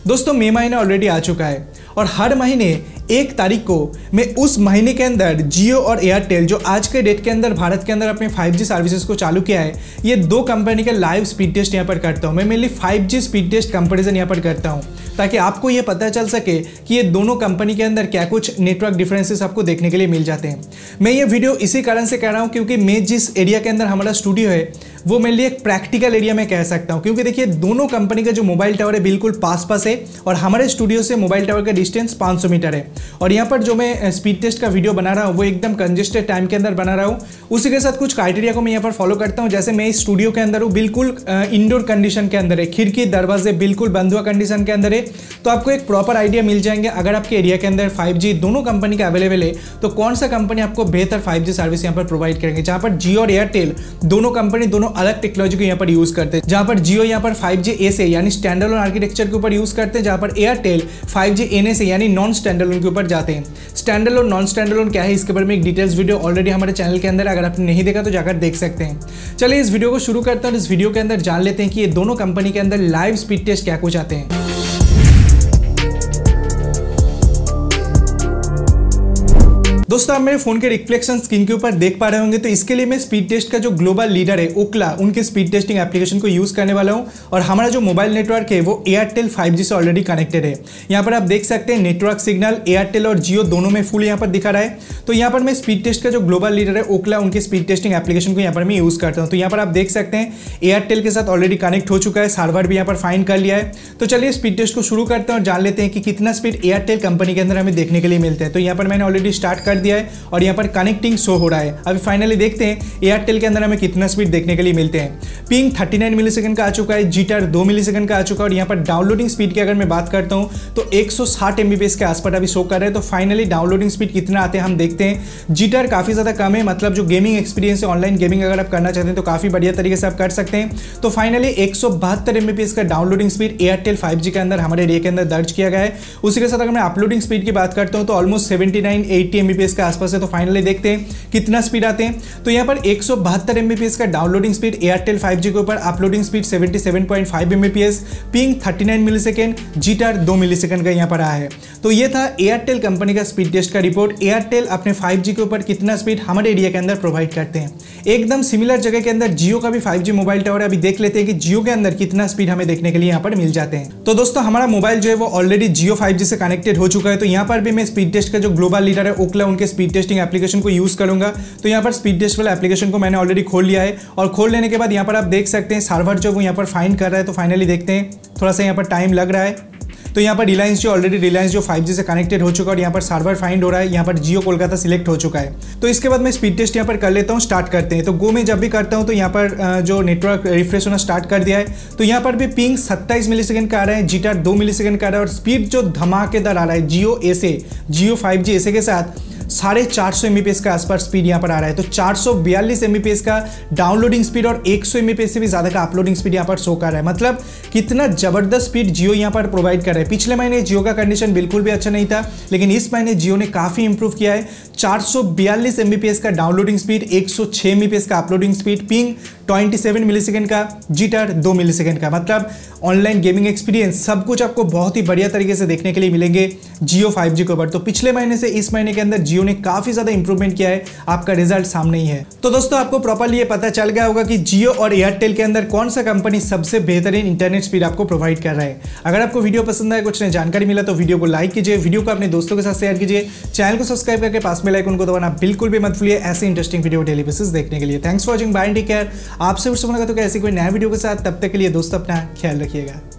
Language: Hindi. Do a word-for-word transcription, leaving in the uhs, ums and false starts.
दोस्तों मई महीना ऑलरेडी आ चुका है और हर महीने एक तारीख को मैं उस महीने के अंदर जियो और एयरटेल जो आज के डेट के अंदर भारत के अंदर अपने फाइव जी सर्विसेज को चालू किया है, ये दो कंपनी का लाइव स्पीड टेस्ट यहाँ पर करता हूँ। मैं mainly five G speed test comparison यहाँ पर करता हूँ ताकि आपको ये पता चल सके कि ये दोनों कंपनी के अंदर क्या कुछ नेटवर्क डिफरेंसेस आपको देखने के लिए मिल जाते हैं। मैं ये वीडियो इसी कारण से कह रहा हूँ क्योंकि मैं जिस एरिया के अंदर हमारा स्टूडियो है वो मेरे लिए एक प्रैक्टिकल एरिया में कह सकता हूँ, क्योंकि देखिए दोनों कंपनी का जो मोबाइल टावर है बिल्कुल पास पास है और हमारे स्टूडियो से मोबाइल टावर का डिस्टेंस पाँच सौ मीटर है। और यहाँ पर जो मैं स्पीड टेस्ट का वीडियो बना रहा हूँ वो एकदम कंजेस्टेड टाइम के अंदर बना रहा हूँ। उसी के साथ कुछ क्राइटेरिया को मैं यहाँ पर फॉलो करता हूँ। जैसे मैं इस स्टूडियो के अंदर हूँ, बिल्कुल इंडोर कंडीशन के अंदर है, खिड़की दरवाजे बिल्कुल बंद हुआ कंडीशन के अंदर है, तो आपको एक प्रॉपर आइडिया मिल जाएंगे अगर आपके एरिया के अंदर फाइव जी दोनों कंपनी का अवेलेबल है तो कौन सा कंपनी आपको बेहतर फाइव जी सर्विस यहाँ पर प्रोवाइड करेंगे। जहाँ पर जियो और एयरटेल दोनों कंपनी दोनों अलग टेक्नोलॉजी को यहाँ पर यूज करते हैं। जहाँ पर जियो यहाँ पर फाइव जी ए से यानी स्टैंड अलोन आर्किटेक्चर के ऊपर यूज करते हैं, जहाँ पर Airtel five G N A से यानी नॉन स्टैंड अलोन के ऊपर जाते हैं। Standalone non standalone क्या है इसके बारे में एक डिटेल्स वीडियो ऑलरेडी हमारे चैनल के अंदर, अगर आपने नहीं देखा तो जाकर देख सकते हैं। चलिए इस वीडियो को शुरू करते हैं और इस वीडियो के अंदर जान लेते हैं कि ये दोनों कंपनी के अंदर लाइव स्पीड टेस्ट क्या कुछ आते हैं। दोस्तों आप मेरे फोन के रिफ्लेक्शन स्क्रीन के ऊपर देख पा रहे होंगे, तो इसके लिए मैं स्पीड टेस्ट का जो ग्लोबल लीडर है ओकला उनके स्पीड टेस्टिंग एप्लीकेशन को यूज करने वाला हूं और हमारा जो मोबाइल नेटवर्क है वो एयरटेल फाइव जी से ऑलरेडी कनेक्टेड है। यहाँ पर आप देख सकते हैं नेटवर्क सिग्नल एयरटेल और जियो दोनों में फुल यहाँ पर दिखा रहा है। तो यहाँ पर मैं स्पीड टेस्ट का जो ग्लोबल लीडर है ओकला उनके स्पीड टेस्टिंग एप्लीकेशन को यहाँ पर मैं यूज करता हूँ। तो यहाँ पर आप देख सकते हैं एयरटेल के साथ ऑलरेडी कनेक्ट हो चुका है, सर्वर भी यहाँ पर फाइंड कर लिया है। तो चलिए स्पीड टेस्ट को शुरू करते हैं और जान लेते हैं कि कितना स्पीड एयरटेल कंपनी के अंदर हमें देखने के लिए मिलते हैं। तो यहाँ पर मैंने ऑलरेडी स्टार्ट कर दिया है और यहाँ पर कनेक्टिंग शो हो रहा है। अभी फाइनली देखते हैं एयरटेल के अंदर हमें कितना स्पीड देखने के लिए मिलते हैं। पिंग उनतालीस मिलीसेकंड का आ चुका है, जिटर दो मिलीसेकंड का आ चुका है और यहाँ पर डाउनलोडिंग स्पीड की अगर मैं बात करता हूँ तो एक सौ साठ एमबीपीएस के आसपास अभी शो कर रहे हैं। तो फाइनली डाउनलोडिंग स्पीड कितना आते हैं हम देखते हैं। जिटर काफी ज्यादा कम है, मतलब जो गेमिंग एक्सपीरियंस है ऑनलाइन गेमिंग अगर आप करना चाहते हैं तो काफी बढ़िया तरीके से आप कर सकते हैं। तो फाइनली एक सौ बहत्तर एमबीपीएस का downloading speed Airtel five G के अंदर हमारे एरिया के अंदर दर्ज किया गया है। उसी के साथ अगर मैं अपलोडिंग स्पीड की बात करता हूँ तो almost seventy nine eighty Mbps के आसपास है। तो फाइनली देखते हैं कितना स्पीड आते हैं। तो यहाँ पर एक सौ बहत्तर एमबीपीएस का downloading speed Airtel five G के ऊपर, अपलोडिंग स्पीड सतहत्तर पॉइंट पाँच एमबीपीएस, पिंग उनतालीस मिलीसेकंड, जिटर दो मिलीसेकंड का यहाँ पर आया है। तो ये था एयरटेल कंपनी का स्पीड टेस्ट का रिपोर्ट। एयरटेल अपने फाइव जी के ऊपर कितना स्पीड हमारे एरिया के अंदर प्रोवाइड करते हैं। एकदम सिमिलर जगह के अंदर जियो का भी फाइव जी मोबाइल टावर है। अभी देख लेते हैं कि जियो के अंदर कितना स्पीड हमें देखने के लिए यहाँ पर मिल जाते हैं। तो दोस्तों हमारा मोबाइल जो है वो ऑलरेडी जियो फाइव जी से कनेक्टेड हो चुका है। तो यहाँ पर भी मैं स्पीड टेस्ट का जो ग्लोबल लीडर है ओकला उनके स्पीड टेस्टिंग एप्लीकेशन को यूज करूंगा। तो यहाँ पर स्पीड टेस्ट वाला एप्लीकेशन को मैंने ऑलरेडी खोल लिया है और खोल लेने के बाद यहाँ पर आप देख सकते हैं सर्वर जो वो यहाँ पर फाइंड कर रहा है। तो फाइनली देखते हैं, थोड़ा सा यहाँ पर टाइम लग रहा है। तो यहाँ पर रिलायंस जो ऑलरेडी रिलायंस जो फाइव जी से कनेक्टेड हो चुका है और यहाँ पर सर्वर फाइंड हो रहा है। यहाँ पर जियो कोलकाता सिलेक्ट हो चुका है। तो इसके बाद मैं स्पीड टेस्ट यहाँ पर कर लेता हूँ, स्टार्ट करते हैं। तो गो में जब भी करता हूँ तो यहाँ पर जो नेटवर्क रिफ्रेश होना स्टार्ट कर दिया है। तो यहाँ पर भी पिंग सत्ताईस मिलीसेकंड का आ रहा है, जिटर दो मिलीसेकंड का आ रहा है और स्पीड जो धमाकेदार आ रहा है जियो ए से जियो फाइव जी ऐसे के साथ साढ़े चार सौ एमबीपीएस का आसपास स्पीड यहाँ पर आ रहा है। तो चार सौ बयालीस एमबीपीएस का डाउनलोडिंग स्पीड और एक सौ एमबीपीएस से भी ज़्यादा का अपलोडिंग स्पीड यहाँ पर शो कर रहा है। मतलब कितना ज़बरदस्त स्पीड जियो यहाँ पर प्रोवाइड कर रहा है। पिछले महीने जियो का कंडीशन बिल्कुल भी अच्छा नहीं था, लेकिन इस महीने जियो ने काफ़ी इंप्रूव किया है। चार सौ बयालीस एमबीपीएस का डाउनलोडिंग स्पीड, एक सौ छह एमबीपीएस का अपलोडिंग स्पीड, पिंग सत्ताईस मिलीसेकंड का, जिटर दो मिलीसेकंड का। मतलब ऑनलाइन गेमिंग एक्सपीरियंस सब कुछ आपको बहुत ही बढ़िया तरीके से देखने के लिए मिलेंगे जियो फाइव जी के ऊपर। तो पिछले महीने से इस महीने के अंदर जियो ने काफ़ी ज़्यादा इंप्रूवमेंट किया है, आपका रिजल्ट सामने ही है। तो दोस्तों आपको प्रॉपरली ये पता चल गया होगा कि जियो और एयरटेल के अंदर कौन सा कंपनी सबसे बेहतरीन इंटरनेट स्पीड आपको प्रोवाइड कर रहा है। अगर आपको वीडियो पसंद आए, कुछ नई जानकारी मिला तो वीडियो को लाइक कीजिए, वीडियो को अपने दोस्तों के साथ शेयर कीजिए, चैनल को सब्सक्राइब करके पास में आइकन को दबाना बिल्कुल भी मत भूलिए ऐसे इंटरेस्टिंग वीडियो डेली बेसिस देखने के लिए। Thanks for watching, bye, take care. आपसे फिर से मुलाकात होगी ऐसी कोई नया वीडियो के साथ। तब तक के लिए दोस्तों अपना ख्याल रखिएगा।